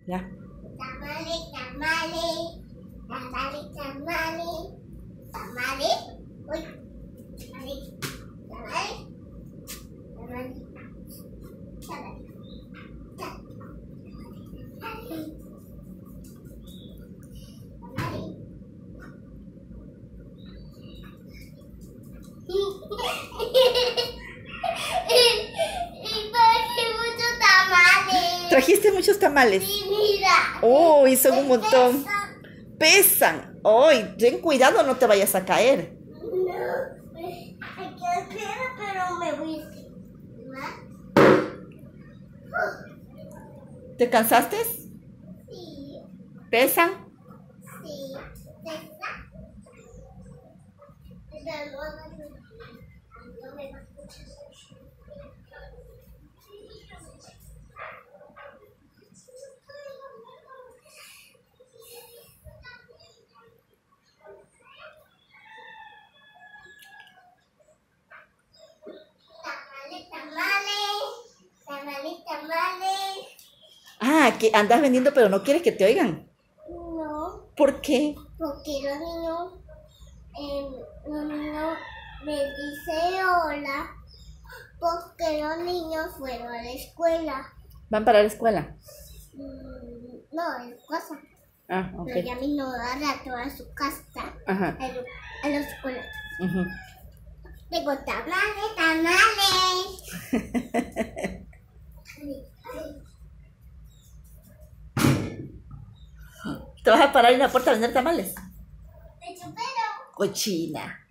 Ya. Tamales, tamales, tamales, tamales, tamales, uy, tamales, tamales, tamales, tamales, tamales, tamales. Y traje muchos tamales. ¿Trajiste muchos tamales? Sí, mira. ¡Uy, son un montón! Pesan. ¡Pesan! ¡Ay! Ten cuidado, no te vayas a caer. No, aquí espera, pero me voy a ir. ¿Te cansaste? Sí, ¿Pesan? sí, pesa. Pero no me va a escuchar. Tamales, tamales, tamales, tamales. Ah, que andas vendiendo pero no quieres que te oigan. No, ¿Por qué? porque los niños me dicen hola, porque los niños fueron a la escuela. ¿Van para la escuela? No, en casa. Ah, ok. Pero ya mi no da rato a su casa, Ajá. a la escuela. Ujú. Tengo tamales, tamales. ¿Te vas a parar en la puerta a vender tamales? Te chupero. Cochina.